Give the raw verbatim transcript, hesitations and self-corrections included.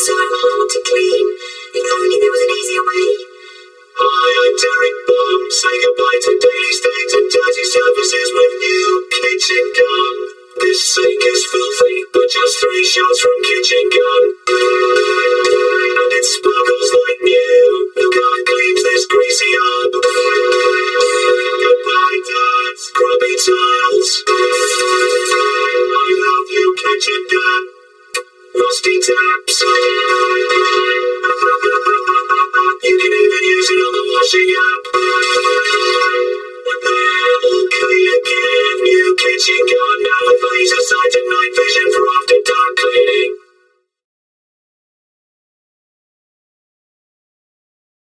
so hard to clean. If only there was an easier way. Hi, I'm Derek Bomb. Say goodbye to daily stains and dirty surfaces with new kitchen gum. This sink is filthy, but just three shots from